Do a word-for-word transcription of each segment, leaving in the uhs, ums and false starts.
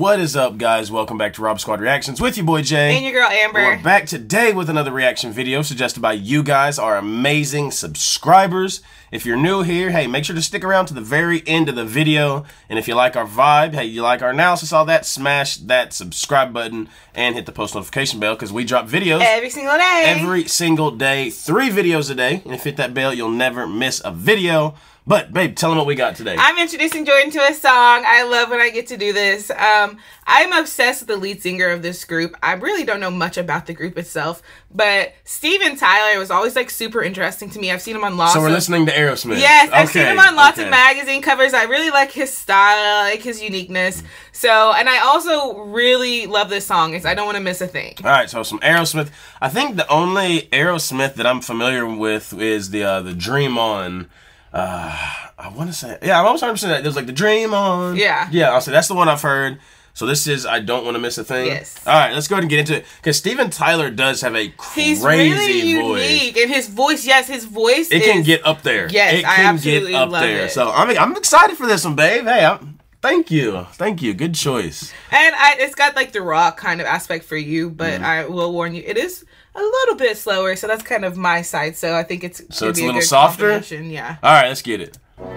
What is up, guys? Welcome back to Rob Squad Reactions with your boy Jay. And your girl Amber. We're back today with another reaction video suggested by you guys, our amazing subscribers. If you're new here, hey, make sure to stick around to the very end of the video. And if you like our vibe, hey, you like our analysis, all that, smash that subscribe button and hit the post notification bell because we drop videos every single day. Every single day. Three videos a day. And if you hit that bell, you'll never miss a video. But, babe, tell them what we got today. I'm introducing Jordan to a song. I love when I get to do this. Um, I'm obsessed with the lead singer of this group. I really don't know much about the group itself, but Steven Tyler was always, like, super interesting to me. I've seen him on lots So we're of... listening to Aerosmith. Yes, I've okay. seen him on lots okay. of magazine covers. I really like his style. I like his uniqueness. So, and I also really love this song. It's I Don't Want to Miss a Thing. All right, so some Aerosmith. I think the only Aerosmith that I'm familiar with is the uh, the Dream On. Uh, I want to say, yeah, I'm almost one hundred percent that. There's like the Dream On. Yeah. Yeah, I'll say that's the one I've heard. So this is I Don't Want to Miss a Thing. Yes. All right, let's go ahead and get into it. Because Steven Tyler does have a crazy He's really voice. unique. And his voice, yes, his voice It is, can get up there. Yes, it can I absolutely get up love there. it. So I'm, I'm excited for this one, babe. Hey, I'm, thank you. Thank you. Good choice. And I, it's got like the rock kind of aspect for you, but Mm. I will warn you, it is a little bit slower. So that's kind of my side. So I think it's So it's be a little good softer? combination, Yeah. All right, let's get it.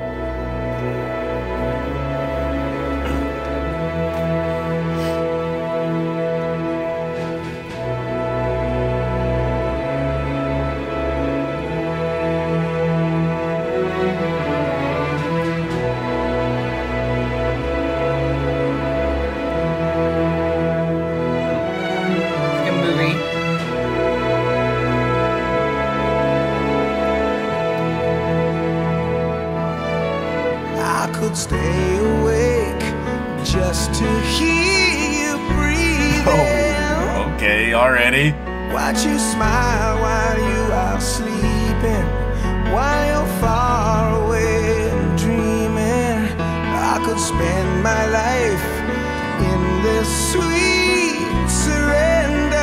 Stay awake just to hear you breathing. Oh, okay, already. Watch you smile while you are sleeping, while you're far away and dreaming. I could spend my life in this sweet surrender.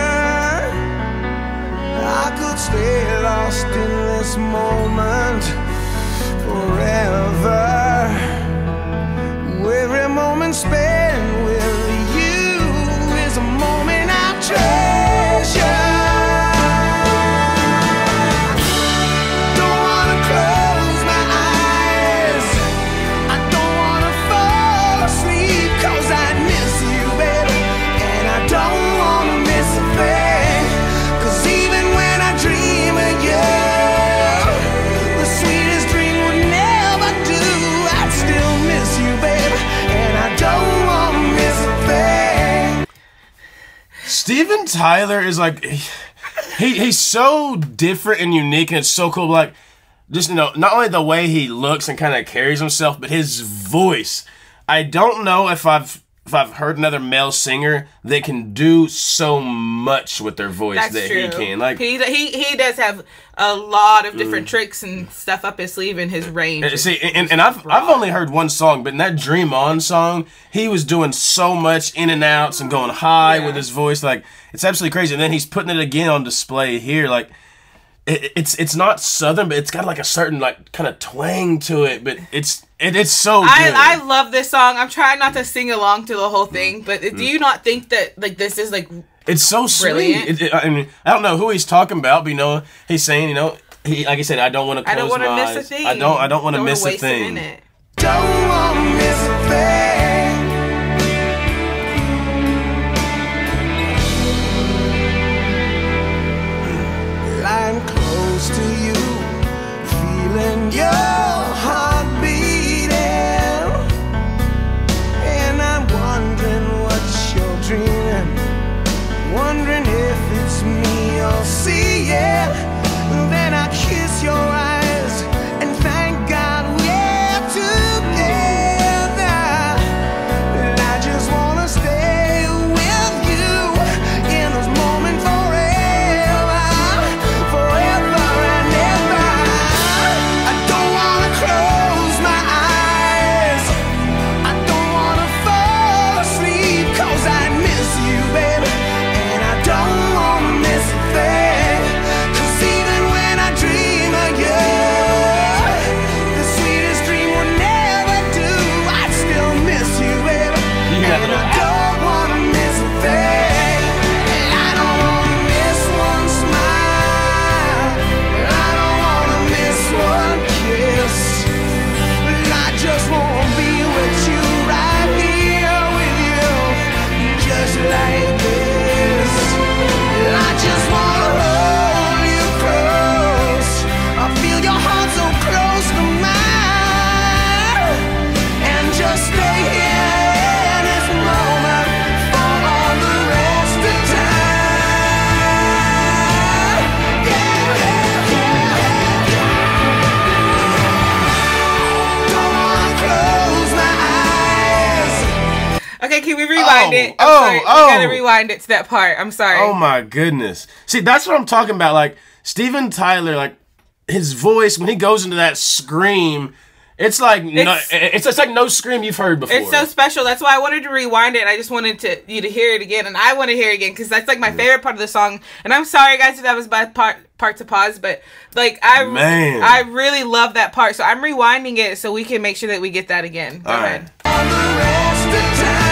I could stay lost in this moment forever. Every moment spent with you is a moment I treasure. Don't wanna close my eyes, I don't wanna fall asleep, 'cause I miss you, baby, and I don't wanna miss a thing. 'Cause even when I dream of you, the sweetest dream would never do. I'd still miss you, baby, and I don't want to miss a thing. Steven Tyler is like, he he's so different and unique, and it's so cool. Like, just, you know, not only the way he looks and kind of carries himself, but his voice. I don't know if I've if I've heard another male singer that can do so much with their voice That's that true. he can. Like, he, he he does have a lot of different mm. tricks and stuff up his sleeve in his range. And, see, and, and I've broad. I've only heard one song, but in that Dream On song, he was doing so much in and outs and going high yeah. with his voice. Like, it's absolutely crazy. And then he's putting it again on display here. Like, it, it's it's not southern, but it's got like a certain like kind of twang to it. But it's it, it's so good. I I love this song. I'm trying not to sing along to the whole thing, but mm. do you not think that like this is like it's so brilliant? sweet? It, it, I mean, I don't know who he's talking about, but you know, he's saying, you know, he like I said, I don't want to close I don't want to my miss eyes. a thing. I don't I don't want to don't miss waste a thing. A minute. Don't want to miss a thing. Lying close to you, feeling your heart beating, and I'm wondering what you're dreaming, wondering if it's me you're seeing. Then I kiss your eyes and thank God we're together. rewind it. I'm oh, sorry. oh. We gotta rewind it to that part. I'm sorry. Oh my goodness. See, that's what I'm talking about. Like, Steven Tyler, like, his voice, when he goes into that scream, it's like it's, no, it's, it's like no scream you've heard before. It's so special. That's why I wanted to rewind it. I just wanted to you to hear it again, and I want to hear it again because that's like my favorite part of the song. And I'm sorry, guys, if that was my part part to pause, but like I Man. I really love that part. So I'm rewinding it so we can make sure that we get that again. Go All ahead. right. On the rest of time.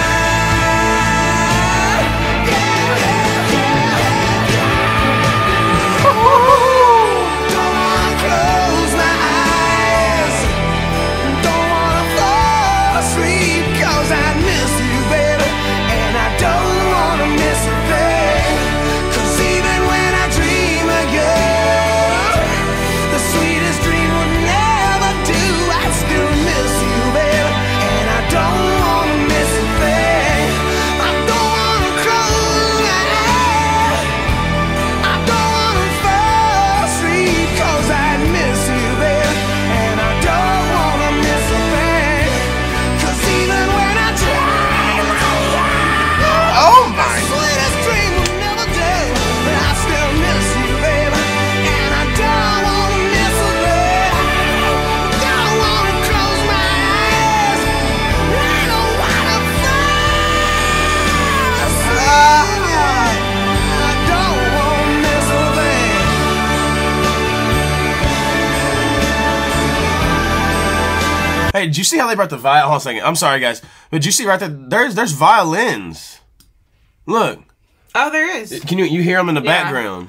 Hey, did you see how they brought the violin? Hold on a second. I'm sorry, guys. But did you see right there? There's there's violins. Look. Oh, there is. Can you you hear them in the Yeah. background?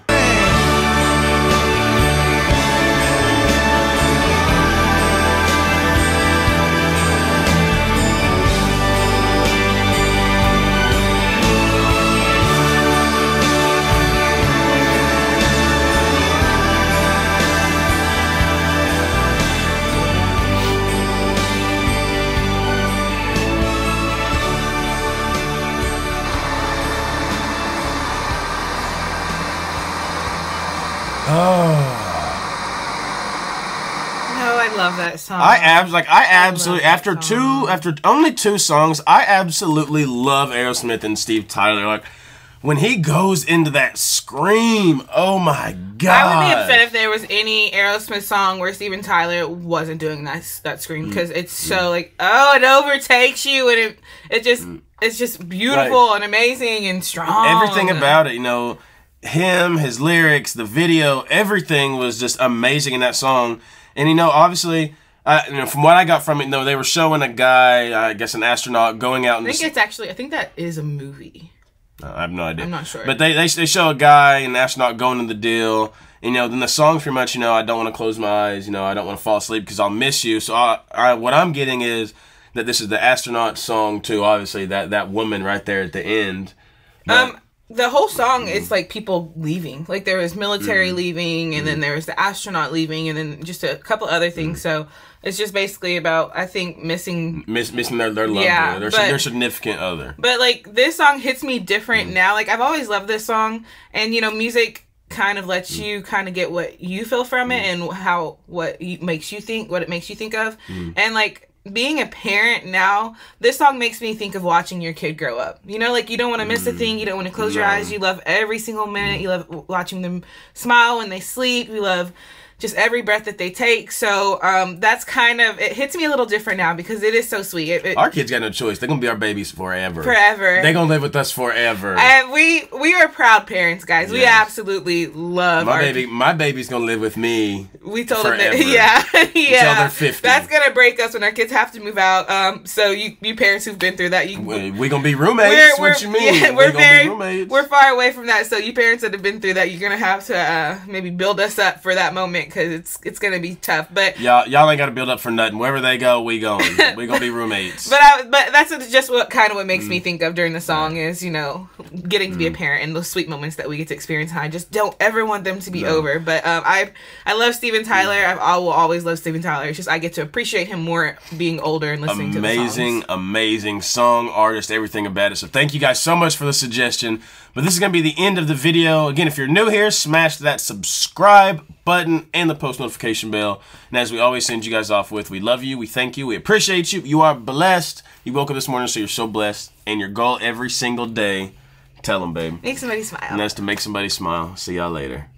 Oh. No, I love that song. I abs like I absolutely I love after that two song. after only two songs, I absolutely love Aerosmith and Steve Tyler. Like when he goes into that scream, oh my god! I would be upset if there was any Aerosmith song where Steven Tyler wasn't doing that that scream because it's so like oh it overtakes you and it it just it's just beautiful Like, and amazing and strong. Everything about it, you know, him, his lyrics, the video, everything was just amazing in that song. And you know, obviously, uh, you know, from what I got from it, you know, they were showing a guy, I guess an astronaut, going out. I think it's actually I think that is a movie. Uh, I have no idea. I'm not sure. But they, they they show a guy, an astronaut, going to the deal. And, you know, then the song's pretty much, you know, I don't want to close my eyes. You know, I don't want to fall asleep because I'll miss you. So I, I, what I'm getting is that this is the astronaut song too. Obviously, that that woman right there at the end. But, Um, the whole song is like people leaving. Like there was military mm. leaving, and mm. then there was the astronaut leaving, and then just a couple other things. Mm. So it's just basically about I think missing Miss, missing their their loved yeah, one, their, but, their significant other. But like this song hits me different mm. now. Like I've always loved this song, and you know, music kind of lets mm. you kind of get what you feel from mm. it, and how what you, makes you think, what it makes you think of, mm. and like. Being a parent now, this song makes me think of watching your kid grow up. You know, like you don't want to miss a thing. You don't want to close no. your eyes. You love every single minute. You love watching them smile when they sleep. You love just every breath that they take. So um, that's kind of, it hits me a little different now because it is so sweet. It, it, our kids got no choice. They're going to be our babies forever. Forever. They're going to live with us forever. And we we are proud parents, guys. Yes. We absolutely love my our baby. My baby's going to live with me. We told forever. them that, yeah, yeah. Until they're fifty. That's gonna break us when our kids have to move out. Um, so you, you parents who've been through that, you we, we gonna be roommates. We're, we're, what you mean? Yeah, we're we very, gonna be roommates. we're far away from that. So you parents that have been through that, you're gonna have to uh, maybe build us up for that moment because it's it's gonna be tough. But y'all y'all ain't gotta build up for nothing. Wherever they go, we going. We gonna be roommates. But I, but that's just what kind of what makes mm. me think of during the song is you know getting to be mm. a parent and those sweet moments that we get to experience. And I just don't ever want them to be no. over. But um, I I love Steven Tyler. Mm. I've, I will always love Steven Tyler. It's just I get to appreciate him more being older and listening amazing, to the songs. Amazing song, artist, everything about it. So thank you guys so much for the suggestion. But this is going to be the end of the video. Again, if you're new here, smash that subscribe button and the post notification bell. And as we always send you guys off with, we love you, we thank you, we appreciate you. You are blessed. You woke up this morning, so you're so blessed. And your goal every single day, tell them, babe. Make somebody smile. And that's to make somebody smile. See y'all later.